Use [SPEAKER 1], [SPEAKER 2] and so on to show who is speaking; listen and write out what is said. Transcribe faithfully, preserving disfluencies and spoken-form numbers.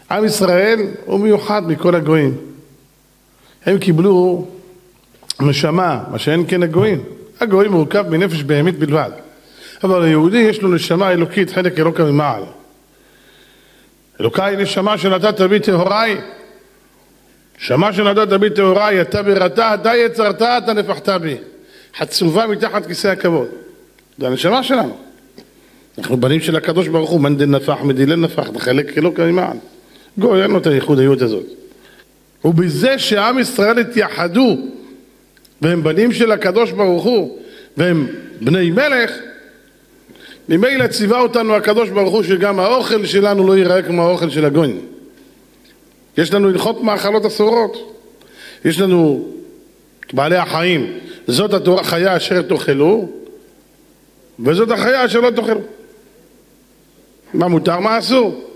[SPEAKER 1] עם ישראל הוא מיוחד מכל הגויים. הם קיבלו נשמה, מה שאין כן הגויים. הגויים מורכב מנפש בהמית בלבד. אבל היהודי יש לו נשמה אלוקית, חלק אלוקה ממעל. אלוקה היא נשמה שנתת בי טהוריי. נשמה שנתת בי טהוריי, אתה בראתה, אתה יצרתה, אתה נפחת בי. חצובה מתחת כיסא הכבוד. זה הנשמה שלנו. אנחנו בנים של הקדוש ברוך הוא, מן דן נפח, מדילן נפח, זה חלק אלוקה ממעל. גוי, אין לו את הייחודיות הזאת. ובזה שעם ישראל התייחדו, והם בנים של הקדוש ברוך הוא, והם בני מלך, ממילא ציווה אותנו הקדוש ברוך הוא שגם האוכל שלנו לא ייראה כמו האוכל של הגויים. יש לנו הלכות מאכלות אסורות. יש לנו בעלי החיים. זאת החיה אשר תאכלו, וזאת החיה אשר לא תאכלו. מה מותר, מה אסור.